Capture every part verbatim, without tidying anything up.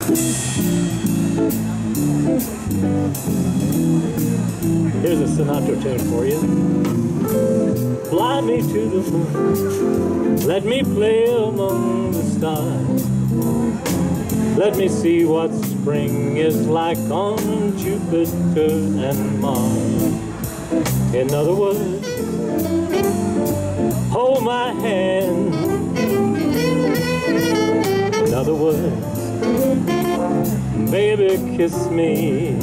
Here's a Sinatra tune for you. Fly me to the moon, let me play among the stars. Let me see what spring is like on Jupiter and Mars. In other words, hold my hand. In other words, baby, kiss me.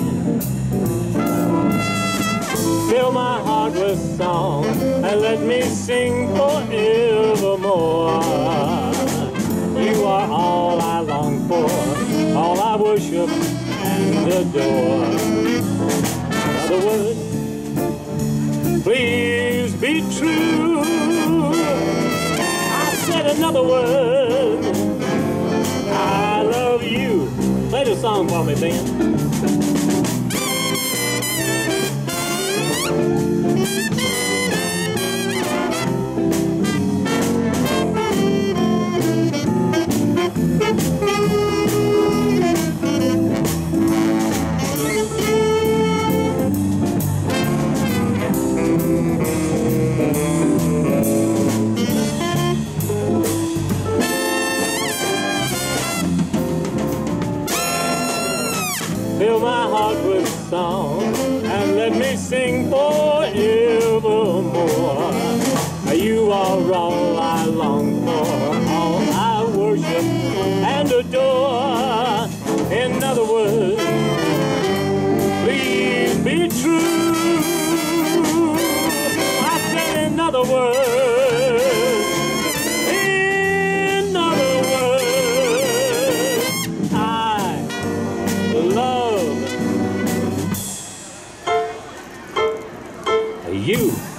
Fill my heart with song and let me sing forevermore. You are all I long for, all I worship and adore. In other words, please be true. I said another word, I love you. Play the song for me, Ben. Fill my heart with song and let me sing forevermore. You are all I long for, all I worship and adore. In other words, please be true. I said in other words, in other words, I love you.